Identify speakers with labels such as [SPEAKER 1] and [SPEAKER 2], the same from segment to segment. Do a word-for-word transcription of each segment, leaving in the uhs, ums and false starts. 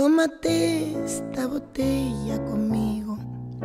[SPEAKER 1] Tómate esta botella conmigo.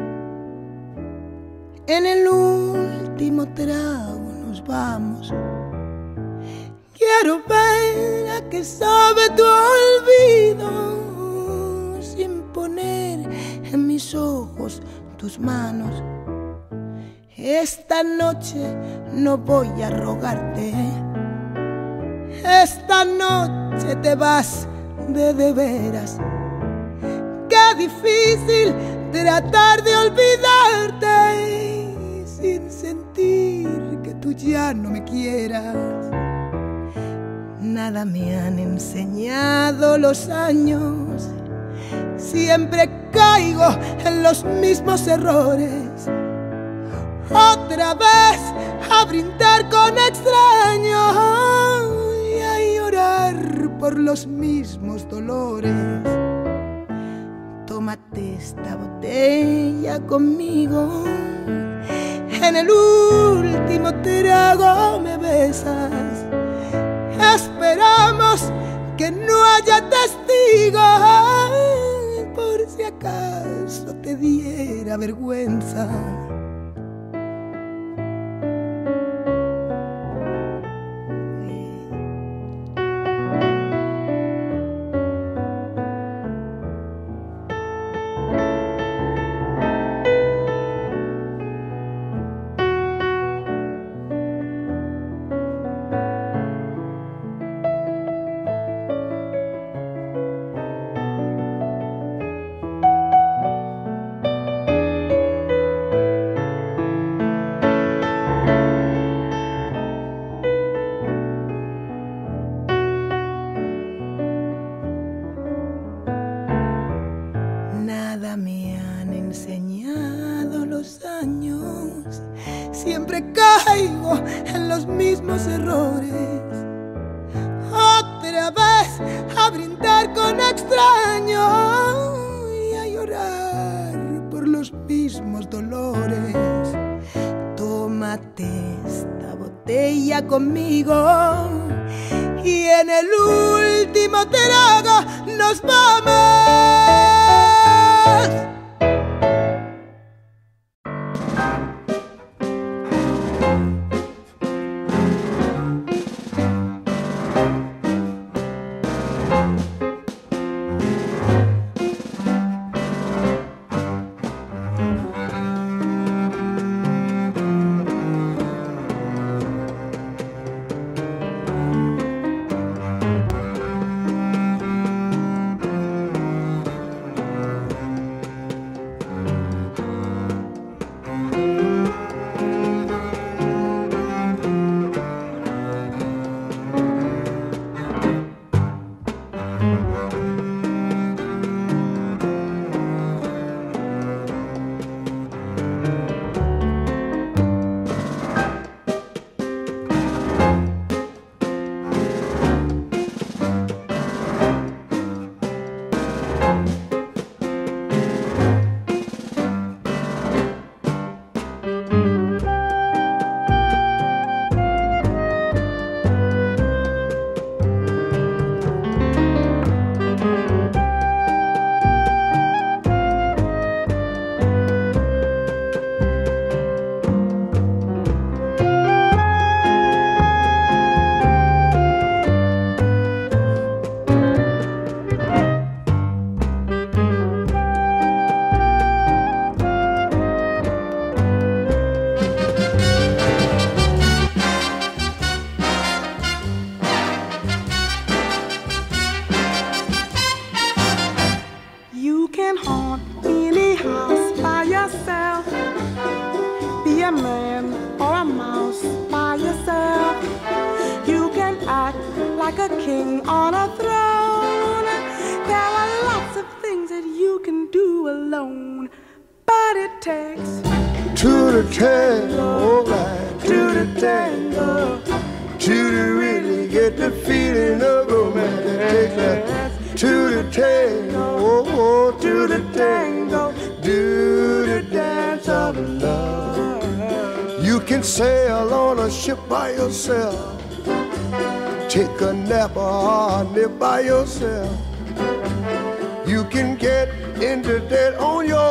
[SPEAKER 1] En el último trago nos vamos. Quiero ver a qué sabe tu olvido, sin poner en mis ojos tus manos. Esta noche no voy a rogarte. Esta noche te vas de de veras. Qué difícil tratar de olvidarte sin sentir que tú ya no me quieras. Nada me han enseñado los años. Siempre caigo en los mismos errores. Otra vez a brindar con extraños y a llorar por los mismos dolores. Tómate esta botella conmigo. En el último trago me besas. Esperamos que no haya testigos, por si acaso te diera vergüenza. Nada me han enseñado los años. Siempre caigo en los mismos errores. Otra vez a brindar con extraños y a llorar por los mismos dolores. Tómate esta botella conmigo y en el último trago nos vamos.
[SPEAKER 2] A man or a mouse by yourself. You can act like a king on a throne. There are lots of things that you can do alone, but it takes
[SPEAKER 3] two to tango, oh right, two to tango, two to really get the feeling of romance. It takes that two to tango, oh, oh, two to tango, do the dance of love. You can sail on a ship by yourself, take a nap or a nip by yourself. You can get into debt on your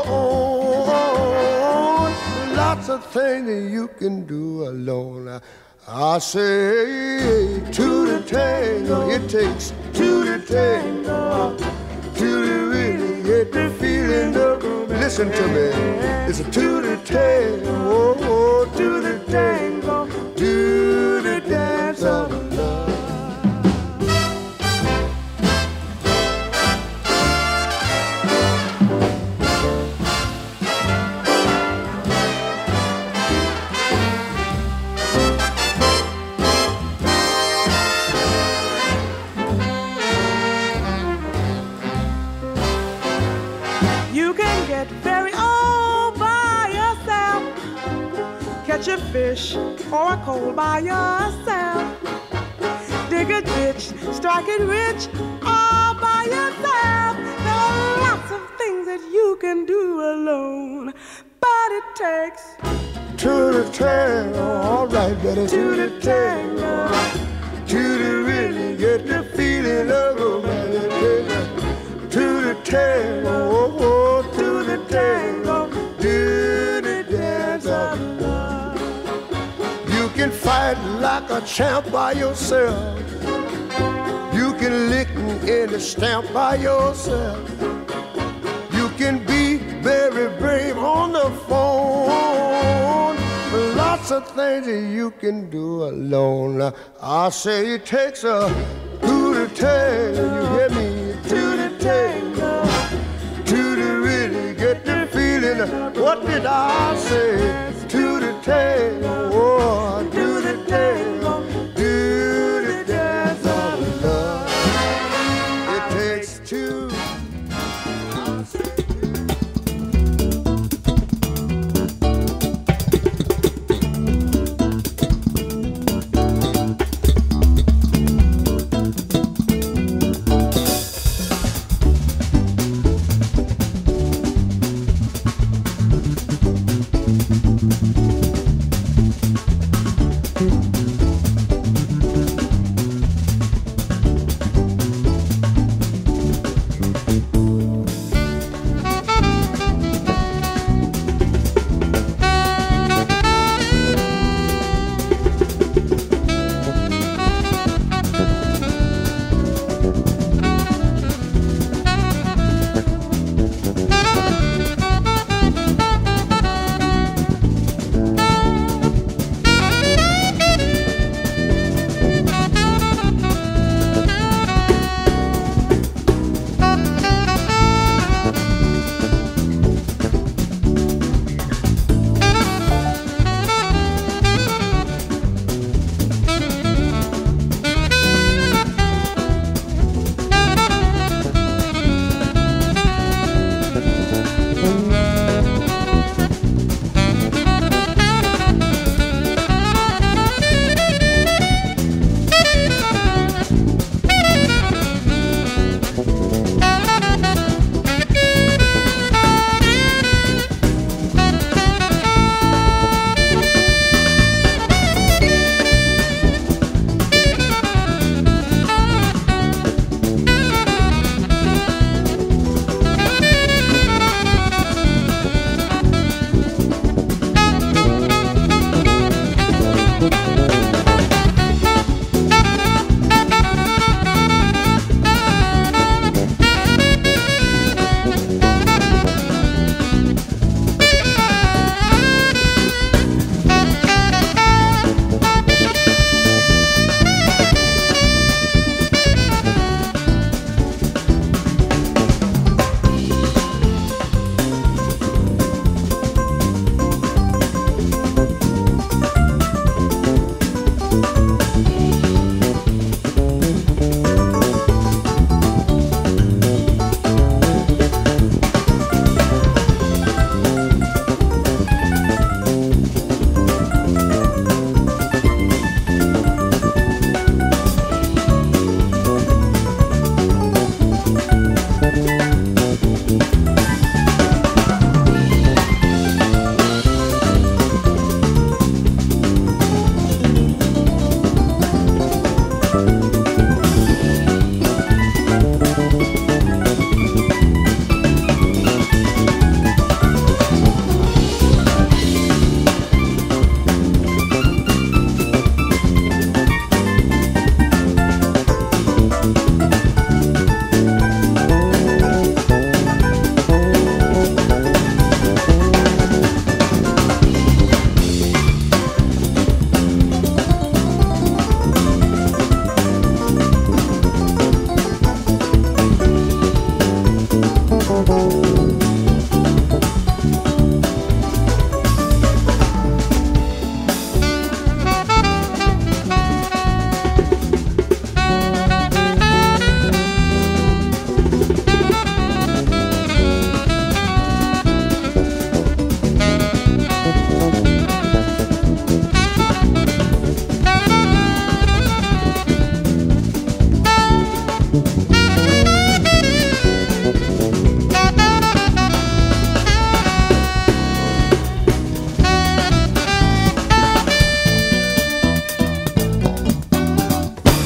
[SPEAKER 3] own. Lots of things that you can do alone. I say to the tango, it takes two to tango, two to really get the feeling of. Listen to me, it's a two to tango, oh, to the tango, to the dance of love.
[SPEAKER 2] Catch a fish or a coal by yourself. Dig a ditch, strike it rich all by yourself. There are lots of things that you can do alone, but it takes
[SPEAKER 3] two to tango, all right, better two to tango, two to really get the feeling of romance. Two to tango, oh, oh, two to tango, do the dance of love. You can fight like a champ by yourself. You can lick in the stamp by yourself. You can be very brave on the phone. Lots of things that you can do alone. I say it takes a two to tango. You hear me? Two to tango. Two to really get the feeling. What did I say?